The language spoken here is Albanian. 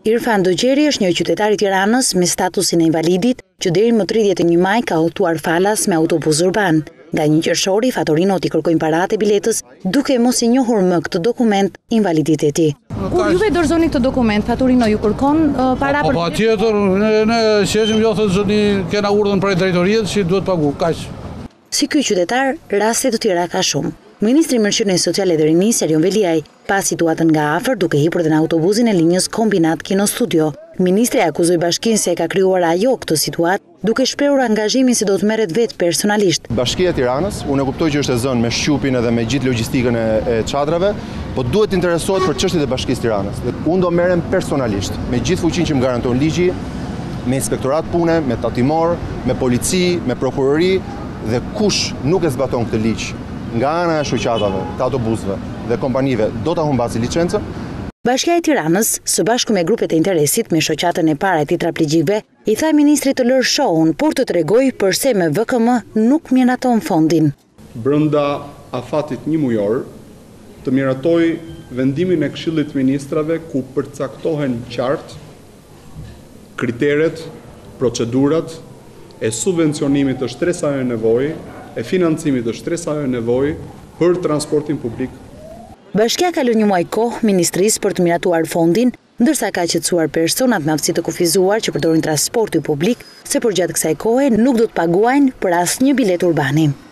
Irfan Dogjeri është një qytetar i Tiranës me statusin e invalidit që deri më 31 maj ka udhëtuar falas me autobus urban. Nga 1 qershori, fatorinot i kërkojnë paratë e biletës duke mos i njohur më këtë dokument invaliditeti. Kur juve dorëzoni këtë dokument, fatorino ju kërkon para për... Patjetër, ne shesim jo thotë zoni kena urdhën prej drejtorisë që duhet pagu, kaq. Si ky qytetar, raste të tjera ka shumë. Ministri i Mërqënies Sociale dhe Rinisë, Erion Veliaj, pa situatën nga afër duke hipur dhe në autobusin e linjës Kombinat Kino Studio. Ministri akuzoi bashkinë se e ka krijuar ajo këtë situatë, duke shprehur angazhimin se do të merret vetë personalisht. Bashkia e Tiranës, unë e kuptoj që është e zënë me shqupin edhe me gjithë logjistikën e çadrave, po duhet të interesohet për çështjet e Bashkisë Tiranës. Unë do merrem personalisht me gjithë fuqinë që më garanton ligji, me inspektorat pune, me tatimor, me polici, me prokurori dhe kush nuk e zbaton këtë ligj nga ana e shoqatave, të autobusëve dhe kompanive do ta humbasë licencën. Bashkia e Tiranës, së bashku me grupet e interesit me shoqatën e parë e titëraplegjikëve, i tha ministrit të lërë shohun, por të tregoj përse me VKM nuk miraton fondin. Brenda afatit 1 mujor, të miratoj vendimin e Këshillit Ministrave ku përcaktohen qartë kriteret, procedurat e subvencionimit të shtresave nevojë, e financimit të shtresave nevojë për transportin publik. Bashkia ka lënë një muaj kohë ministrisë për të miratuar fondin, ndërsa ka qetësuar personat me aftësi të kufizuar që përdorin transportin publik se përgjatë kësaj kohe nuk do të paguajnë për asnjë bilet urbani.